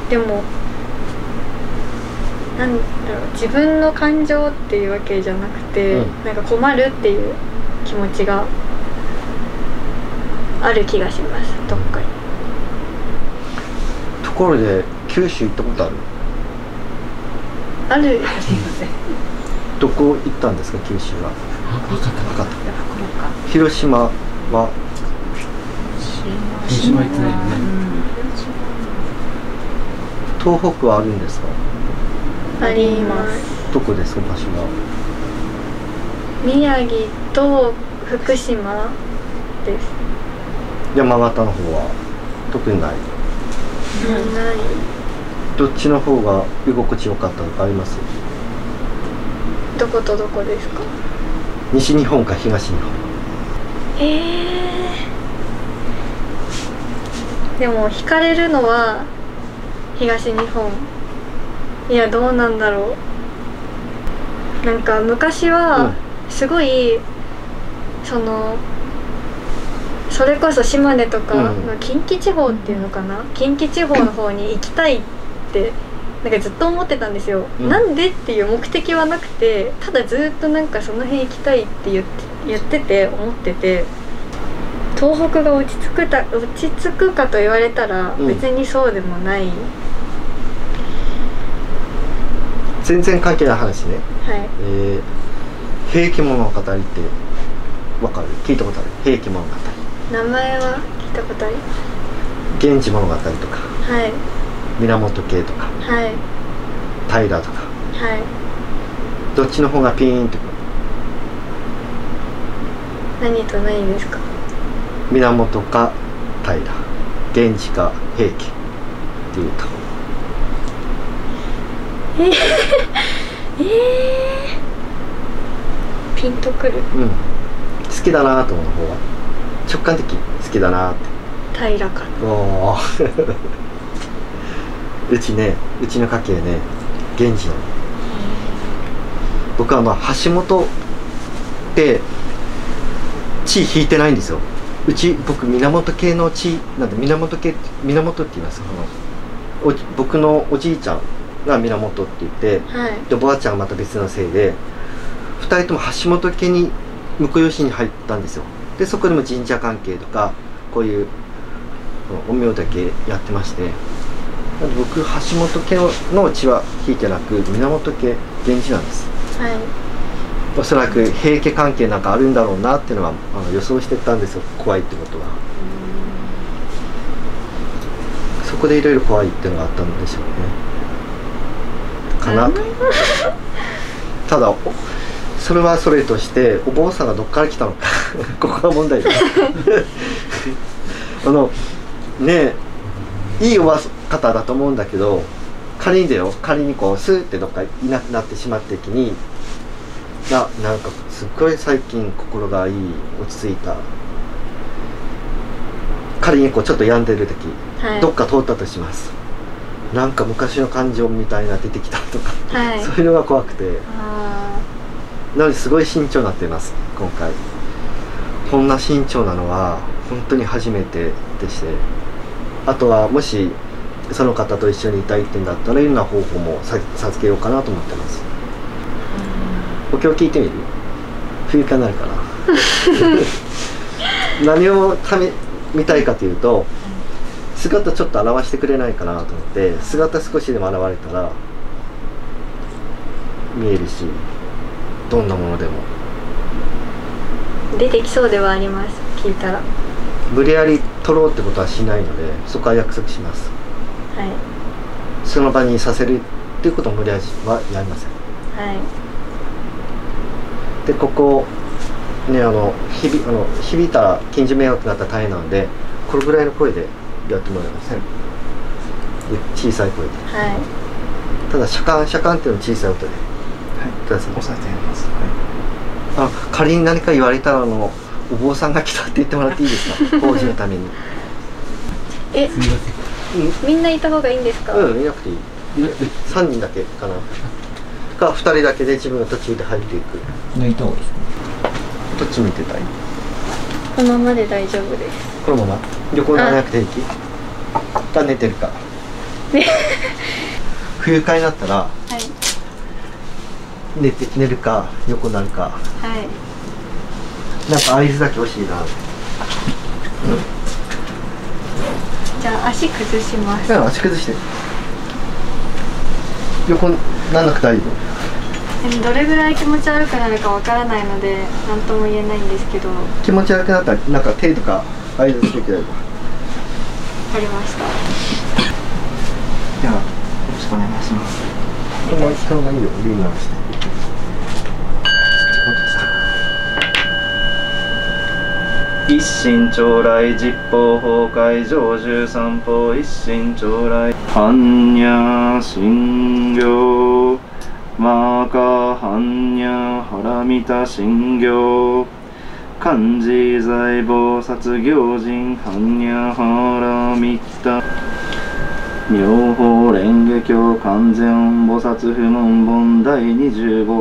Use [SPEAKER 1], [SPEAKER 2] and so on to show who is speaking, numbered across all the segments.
[SPEAKER 1] でもなんだろう、自分の感情っていうわけじゃなくて、なんか困るっていう気持ちがある気がします、どっかに。
[SPEAKER 2] ところで九州行ったことある？
[SPEAKER 1] ある。
[SPEAKER 2] どこ行ったんですか、九州は？博多。広島は？
[SPEAKER 3] 広島行ってないよね。
[SPEAKER 2] 東北はあるんですか？
[SPEAKER 1] あります。
[SPEAKER 2] どこですか、場所は？
[SPEAKER 1] 宮城と福島です。
[SPEAKER 2] 山形の方は特にない？
[SPEAKER 1] ない。
[SPEAKER 2] どっちの方が居心地良かったとかあります？
[SPEAKER 1] どことどこですか？
[SPEAKER 2] 西日本か東日本？
[SPEAKER 1] でも惹かれるのは東日本。いや、どうなんだろう。なんか昔はすごい、それこそ島根とかの近畿地方っていうのかな、近畿地方の方に行きたいってなんかずっと思ってたんですよ。なんでっていう目的はなくて、ただずっとなんかその辺行きたいって言ってて思ってて、東北が落ち着くかと言われたら別にそうでもない。
[SPEAKER 2] 全然関係ない話ね。
[SPEAKER 1] はい。
[SPEAKER 2] 平家物語ってわかる？聞いたことある？平家物語。
[SPEAKER 1] 名前は聞いたことある。
[SPEAKER 2] 源氏物語とか。
[SPEAKER 1] はい。
[SPEAKER 2] 源系とか。
[SPEAKER 1] はい。
[SPEAKER 2] 平とか。
[SPEAKER 1] はい。
[SPEAKER 2] どっちの方がピーンってくる？
[SPEAKER 1] 何と何ですか？
[SPEAKER 2] 源か平、源氏か平家っていうと。
[SPEAKER 1] ピンとくる。
[SPEAKER 2] 好きだなと思う方が直感的。好きだなって。
[SPEAKER 1] 平か。
[SPEAKER 2] おお。うちの家系ね、源氏なの。僕は橋本って地引いてないんですよ。僕源系の地なんで、源って言います。僕のおじいちゃんが源って言って、はい、でおばあちゃんはまた別のせいで2人とも橋本家に婿養子に入ったんですよ。でそこでも神社関係とかこういう陰陽だけやってまして、なんで僕橋本家の血は引いてなく源家源氏なんです。はい、おそらく平家関係なんかあるんだろうなっていうのは予想してたんですよ、怖いってことは。そこでいろいろ怖いっていうのがあったんでしょうね。かなと。ただそれはそれとしてお坊さんがどっから来たのかここが問題ですねえ、いいおば方だと思うんだけど、仮にこうスーってどっかいなくなってしまった時になんかすっごい最近心がいい、落ち着いた、仮にこうちょっと病んでる時、はい、どっか通ったとします。なんか昔の感情みたいな出てきたとか、はい、そういうのが怖くて、なのですごい慎重になっています今回。こんな慎重なのは本当に初めてでして、あとはもしその方と一緒にいたいってんだったらいろんな方法も授けようかなと思ってます。お経聞いてみる？不意かになるかな何を見たいかというと、姿ちょっと表してくれないかなと思って、姿少しでも現れたら見えるし、どんなものでも
[SPEAKER 1] 出てきそうではあります。聞いたら
[SPEAKER 2] 無理やり取ろうってことはしないので、そこは約束します。はい。その場にさせるっていうことも無理やりはやりません。はい。でここね、響いたら近所迷惑になったら大変なので、これぐらいの声でやってもらえません？小さい声で。はい。ただシャカンシャカンっていうの小さい音で。はい。ください。
[SPEAKER 3] 押さえてやります。
[SPEAKER 2] はい。仮に何か言われたらお坊さんが来たって言ってもらっていいですか？法事のために。
[SPEAKER 3] すみません。
[SPEAKER 1] みんないた方がいいんですか？
[SPEAKER 2] いなくていい。3人だけかな。か2人だけで自分が途中で入っていく。
[SPEAKER 3] 抜いた方がいいですか？
[SPEAKER 2] どっち見てたい？
[SPEAKER 1] このままで大丈夫です。
[SPEAKER 2] このまま？横にならなくて平気？か寝てるか？ 不愉快になったら
[SPEAKER 1] はい
[SPEAKER 2] 寝るか横なるか、
[SPEAKER 1] はい
[SPEAKER 2] なんか合図だけ欲しいな。
[SPEAKER 1] じゃあ足崩します。
[SPEAKER 2] 足崩して横なんなくていいの。
[SPEAKER 1] でもどれぐらい気持ち悪くなるかわからないので何とも言えないんですけど。わ
[SPEAKER 2] 気持ち悪くなったらなんか手とか合図してくれれば。
[SPEAKER 1] かりました。
[SPEAKER 3] ではよろしくお願いします。
[SPEAKER 2] この人がいいよ、リーナーして。
[SPEAKER 4] 一心長来十方法界上十三法一心長来般若心経マカ般若ハラミタ心経漢字財菩薩行人般若ハラミタ妙法蓮華経完全菩薩不問本第25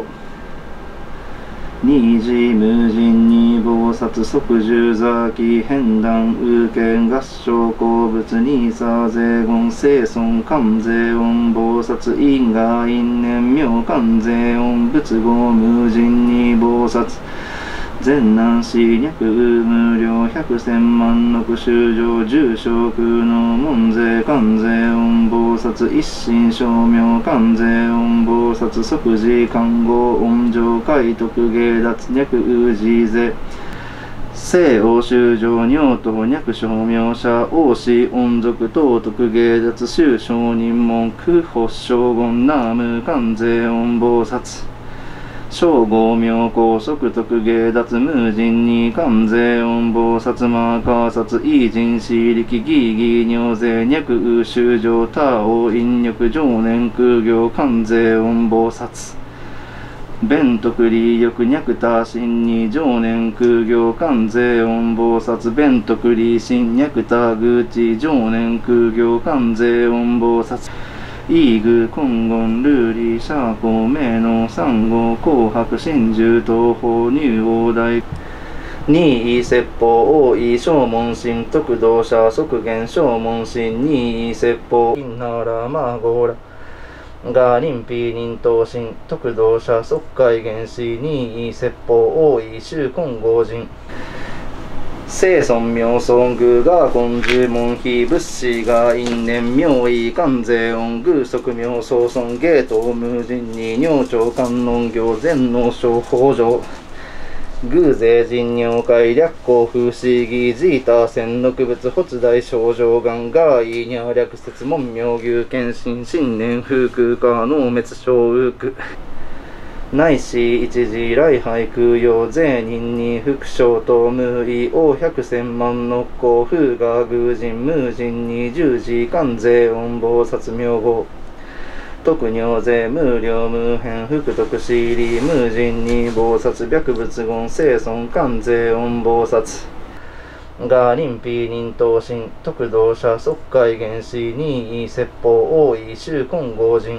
[SPEAKER 4] 二次無尽に菩薩即十座起変断有見合唱鉱物二差税言生尊観世音菩薩因果因縁妙観世音仏語無尽に菩薩善男子脈無量百千万億衆生十小空の門税観世音菩薩一心称名観世音菩薩即時観語音上解徳芸達脈氏税聖王衆生尿等脈称名者王子音族道徳芸達宗承認門空法将言南無観世音菩薩称号名公職徳芸達無尽に観世音菩薩摩訶薩異人士力義義尿税脈衆生他王引力常年空行観世音菩薩弁徳利欲脈他心に常年空行観世音菩薩弁徳利心脈他愚痴常年空行観世音菩薩イーグ、コンゴン、ルーリー、シャーコー、メイノ、サンゴ、紅白、真珠、東方、入王大、二位説法、王位、正門神、徳道者、即元、正門神、二位説法、インナーラ、マーゴーラ、ガーリンピー、忍東神、徳道者、即海元氏、二位説法、王位、周金剛人、聖尊妙尊具が根樹門非仏師が因縁妙意観世音具足妙相尊芸当無尽に尿長観音行全能症法上偶税人尿界略光不思議ジータ千六仏発大症状眼がいにゃ略説門妙牛検診新年風空化脳滅小右区内視一時来拝空用税人に副将と無意王百千万の公風が偶人無人に十字観世音菩薩名号特尿税無量無辺福徳シリ無人に菩薩白仏言生尊観世音菩薩が臨皮忍東神徳道者即海元氏二位説法王位周金剛人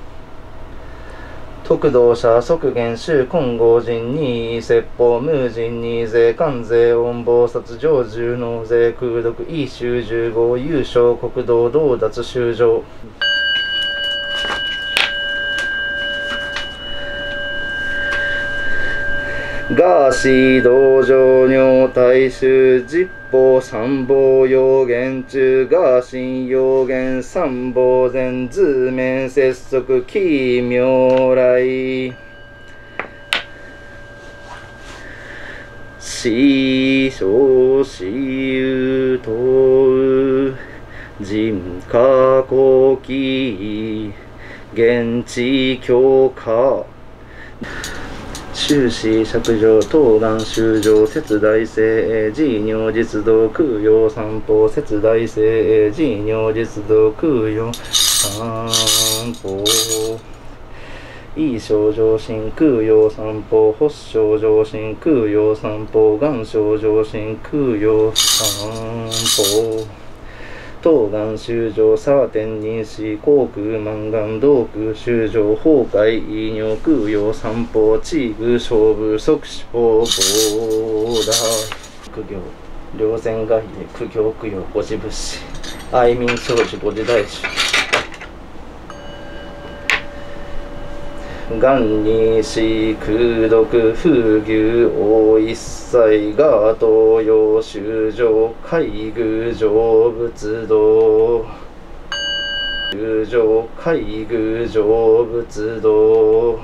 [SPEAKER 4] 徳道者即元宗金剛人二位説法無人二税観世音菩薩上十能税空毒異宗十号優勝国道道達修上ガーシー道場尿大衆十法三宝要言中ガーシン要言三宝前図面接続奇妙来師匠師有等人家後期現地強化終始釈上当願修上節大聖寺尿実道空用三宝節大聖寺尿実道空用三宝異症上心空用三宝発症上心空用三宝願症上心空用三宝当願修上サーテン認識航空満願道空修上崩壊異尿空用三宝地具勝負即死法膨大苦行両前外で苦行供養五時仏師愛民長寿五時大衆元にし空毒風牛大一切が東洋修上海宮成仏道修上海宮成仏道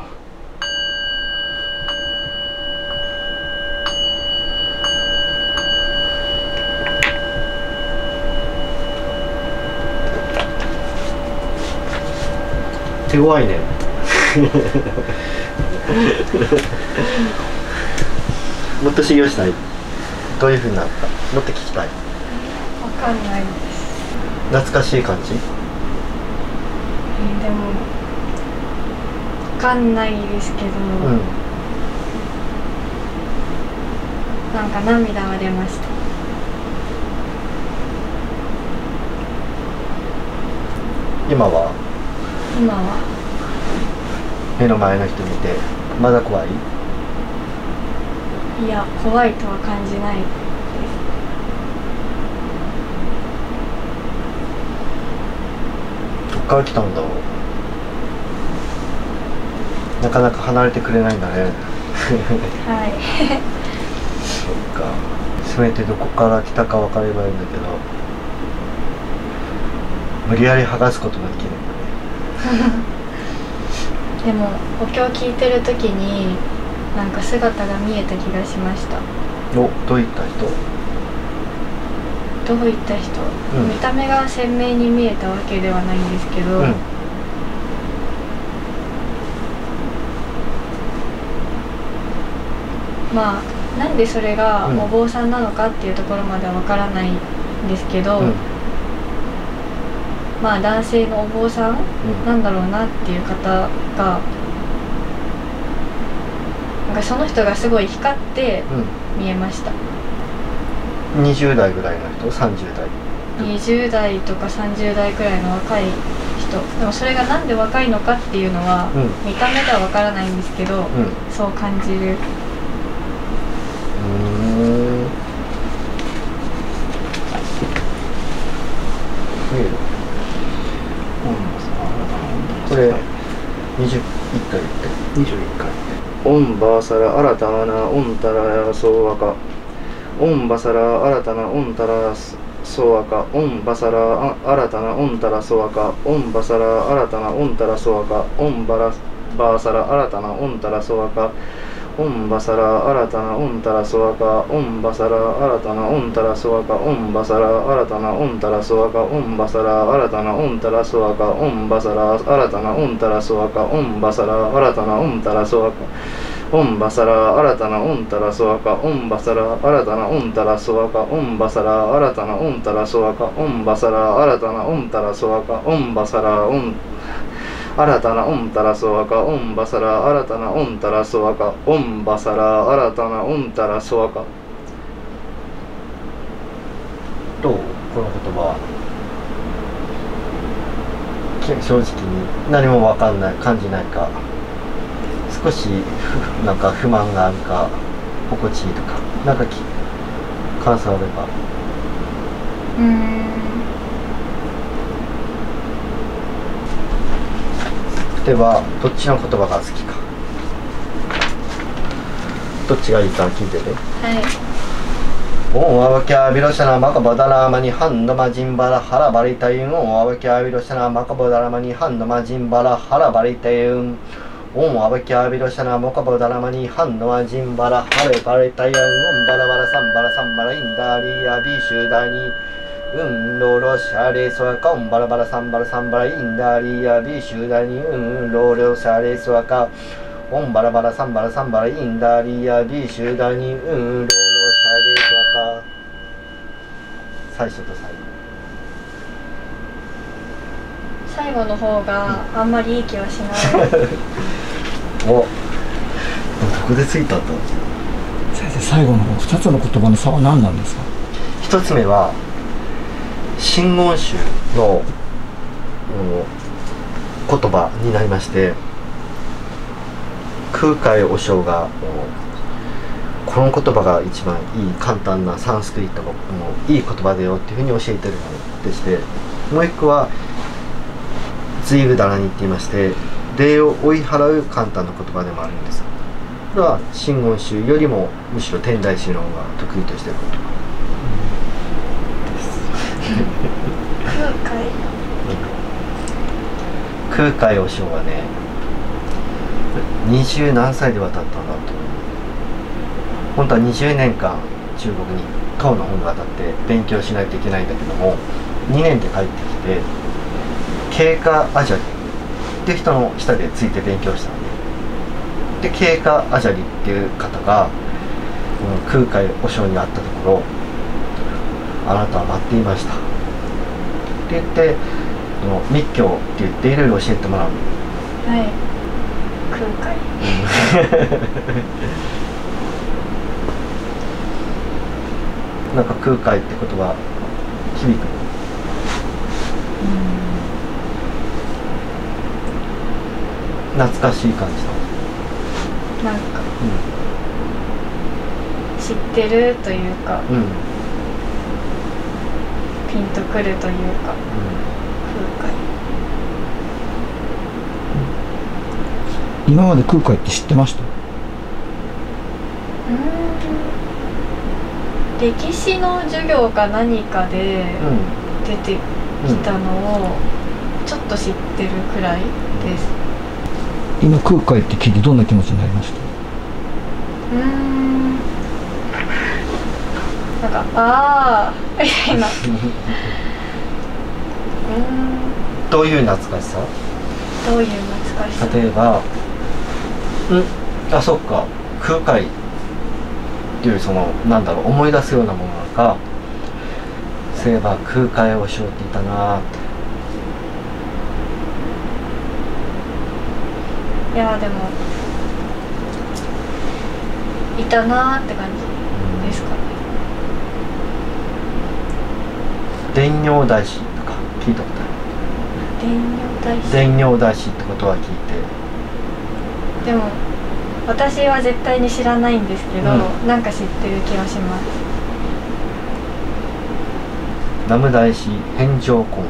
[SPEAKER 2] 手強いねもっと修行したい。どういうふうになった？もっと聞きたい。
[SPEAKER 1] わかんないです。
[SPEAKER 2] 懐かしい感じ？
[SPEAKER 1] でもわかんないですけど、なんか涙は出ました。
[SPEAKER 2] 今は目の前の人見てまだ怖い？
[SPEAKER 1] いや、怖いとは感じないです。
[SPEAKER 2] どっから来たんだろう。なかなか離れてくれないんだね
[SPEAKER 1] はい
[SPEAKER 2] そっか。せめてどこから来たか分かればいいんだけど、無理やり剥がすことができるんだね
[SPEAKER 1] でもお経を聞いてる時になんか姿が見えた気がしました。
[SPEAKER 2] お、どういった人？
[SPEAKER 1] どういった人、見た目が鮮明に見えたわけではないんですけど、まあなんでそれがお坊さんなのかっていうところまではわからないんですけど、まあ男性のお坊さんなんだろうなっていう方が、なんかその人がすごい光って見えました。
[SPEAKER 2] 20代ぐらいの人？30代
[SPEAKER 1] ？20代とか30代くらいの若い人。でもそれがなんで若いのかっていうのは、見た目ではわからないんですけど、そう感じる。
[SPEAKER 2] これ21回言って
[SPEAKER 4] 21回。オンバーサラ新たなオンタラヤソワカ。オンバサラ新たなオンタラソワカ。オンバサラ新たなオンタラソワカ。オンバサラ新たなオンタラソワカ。オンバーサラ新たなオンタラソワカ。オンバサラ新たなオンタラソワカ。オンバサラ新たなオンタラソワカ。オンバサラ新たなオンタラソワカ。オンバサラ新たなオンタラソワカ。オンバサラ新たなオンタラソワカ。オンバサラ新たなオンタラソワカ。オンバサラ新たなオンタラソワカ。オンバサラ新たなオンタラソワカ。オンバサラ新たなオンタラソワカ。オンバサラ新たなオンタラソワカ。オンバサラ新たなオンタラソワカ。オンバサラ新たなオンタラソワカ。オンバサラ新たなオンタラソワカ。
[SPEAKER 2] どう？この言葉正直に何も分かんない、感じないか、少しなんか不満があるか、心地いいとか、なんか感想あれば。ではどっちの言葉が好きか、どっちがいいか聞いてて。
[SPEAKER 1] はい。
[SPEAKER 2] オンワワキャビロシャナマカボダラマニハンドマジンバラハラバリタユン。オンワワキャビロシャナマカボダラマニハンドマジンバラハラバリタユン。オンワワキャビロシャナマカボダラマニハンドマジンバラハラバリタユン。オンバラバラサンバラサンバラインダリアビシュダニロロシャレソワカ。オンバラバラサンバラサンバラインダリアビシュダニロロシャレソワカ。オンバラバラサンバラサンバラインダリアビシュダニロロシャレソワカ。最初と
[SPEAKER 1] 最後の方があんまりいい気はしない
[SPEAKER 2] お、どこでついたんだ。
[SPEAKER 3] 先生、最後の方2つの言葉の差は何なんですか？
[SPEAKER 2] 一つ目は真言宗の言葉になりまして、空海和尚がこの言葉が一番いい簡単なサンスクリットのいい言葉だよっていうふうに教えてるのでして、もう一個はズイグダラニって言いまして、 霊を追い払う簡単な言葉でもあるんですよ。これは真言宗よりもむしろ天台宗の方が得意としている言葉。空海和尚はね、20何歳で渡ったんだと思う。本当は20年間中国に唐の方に渡って勉強しないといけないんだけども、2年で帰ってきて経過アジャリっていう人の下でついて勉強したので、経過アジャリっていう方が空海和尚に会ったところ、あなたは待っていましたって言って、密教って言っていろいろ教えてもらうの。
[SPEAKER 1] はい、空海
[SPEAKER 2] なんか空海って言葉響く。懐かしい感じだ。
[SPEAKER 1] なんか、知ってるというか、ピンとくるというか、空海。
[SPEAKER 3] 今まで空海って知ってました？
[SPEAKER 1] 歴史の授業か何かで出てきたのをちょっと知ってるくらいです。
[SPEAKER 3] 今空海って聞いてどんな気持ちになりました？
[SPEAKER 1] なんかああみたいな
[SPEAKER 2] どういう懐かしさ？
[SPEAKER 1] どういう懐かしさ？
[SPEAKER 2] 例えばあ、そっか、空海っていうそのなんだろう、思い出すようなものなのか、そういえば空海和尚っていたなって。
[SPEAKER 1] いやでもいたなーって感じですかね。
[SPEAKER 2] 伝教大師とか聞いたことある？伝教大師ってことは聞いて。
[SPEAKER 1] でも私は絶対に知らないんですけど、なんか知ってる気がします。
[SPEAKER 2] 南無大師返上金剛、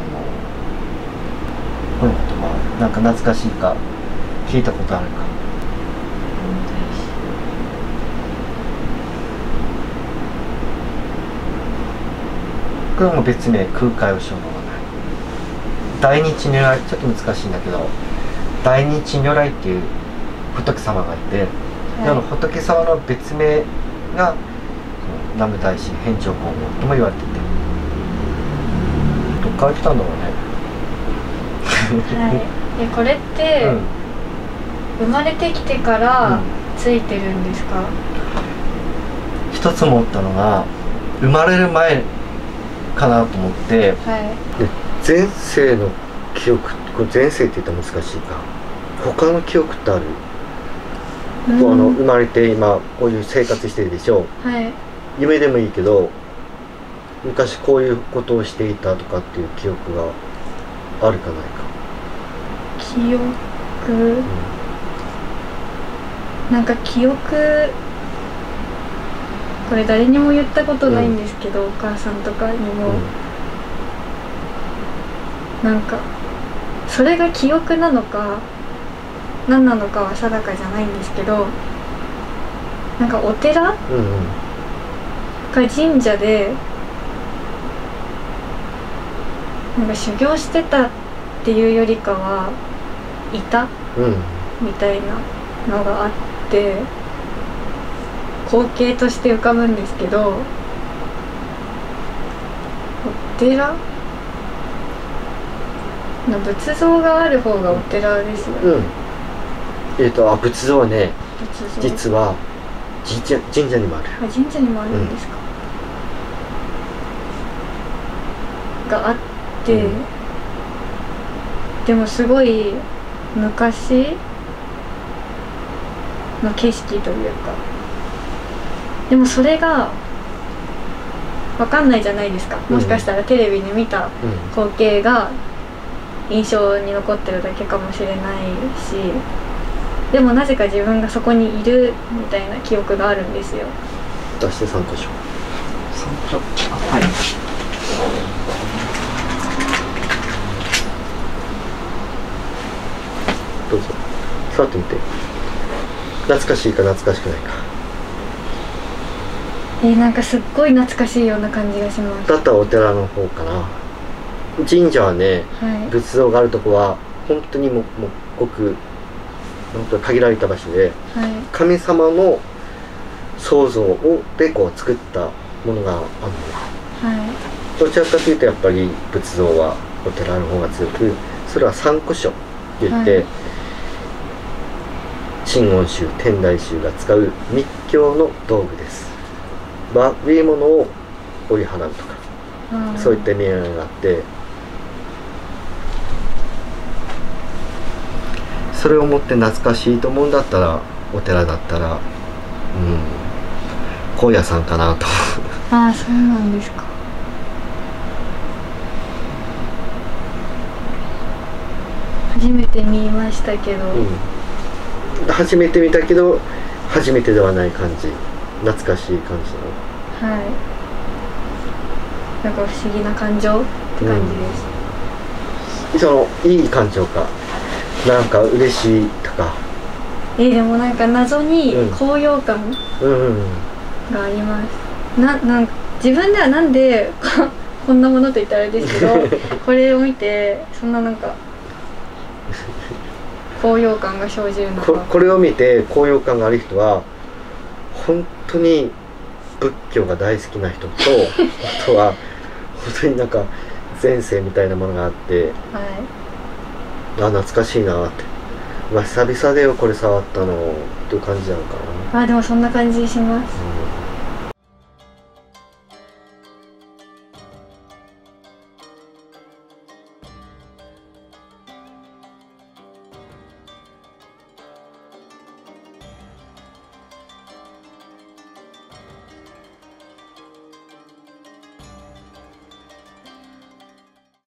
[SPEAKER 2] この言葉なんか懐かしいか聞いたことあるか？これも別名空海和尚の名前。大日如来、ちょっと難しいんだけど、大日如来っていう仏様がいて、仏様の別名が南無大師返上金剛とも言われていて、どっから来たんだろうね。
[SPEAKER 1] はい、これって、生まれてきてからついてるんですか？
[SPEAKER 2] 一つ思ったのが、生まれる前かなと思って、前世の記憶、これ前世って言ったら難しいか、他の記憶ってある？生まれて今こういう生活してるでしょう、夢でもいいけど昔こういうことをしていたとかっていう記憶があるかないか？
[SPEAKER 1] 記憶、なんか記憶、これ誰にも言ったことないんですけど、お母さんとかにも、なんかそれが記憶なのか何なのかは定かじゃないんですけど、なんかお寺、か神社でなんか修行してたっていうよりかはいた、みたいなのがあって光景として浮かぶんですけど、お寺の仏像がある方がお寺ですよね。
[SPEAKER 2] 仏像はね、実は神社にもある。
[SPEAKER 1] 神社にもあるんですか？があって、でもすごい昔の景色というか、でもそれが分かんないじゃないですか。もしかしたらテレビで見た光景が印象に残ってるだけかもしれないし、でもなぜか自分がそこにいるみたいな記憶があるんですよ。
[SPEAKER 2] 出して3箇所。
[SPEAKER 3] 3箇所。はい。
[SPEAKER 2] どうぞ。 触ってみて。懐かしいか懐かしくないか。
[SPEAKER 1] なんかすっごい懐かしいような感じがします。
[SPEAKER 2] だったらお寺の方かな。神社はね、
[SPEAKER 1] はい、
[SPEAKER 2] 仏像があるとこは本当にもうごく本当に限られた場所で、
[SPEAKER 1] はい、
[SPEAKER 2] 神様の創造でこう作ったものがあるの。
[SPEAKER 1] はい、
[SPEAKER 2] どちらかというとやっぱり仏像はお寺の方が強く、それは三古書といって、はい、真言宗天台宗が使う密教の道具です。悪いものを追い払うとか、そういった意味合いがあって、それをもって懐かしいと思うんだったら、お寺だったら高野山かなと。
[SPEAKER 1] ああ、そうなんですか。初めて見ましたけど、
[SPEAKER 2] 初めて見たけど初めてではない感じ、懐かしい感じの。
[SPEAKER 1] はい、なんか不思議な感情って感じです。
[SPEAKER 2] そのいい感情か、なんか嬉しいとか。
[SPEAKER 1] でもなんか謎に高揚感があります。なんか自分ではなんでこんなものと言ったらあれですけどこれを見てそんななんか高揚感が生じるのか。
[SPEAKER 2] これを見て高揚感がある人は本当に仏教が大好きな人とあとは本当になんか前世みたいなものがあって、
[SPEAKER 1] はい、
[SPEAKER 2] 懐かしいなって、久々でよこれ触ったのっていう感じなのかな。
[SPEAKER 1] でもそんな感じします。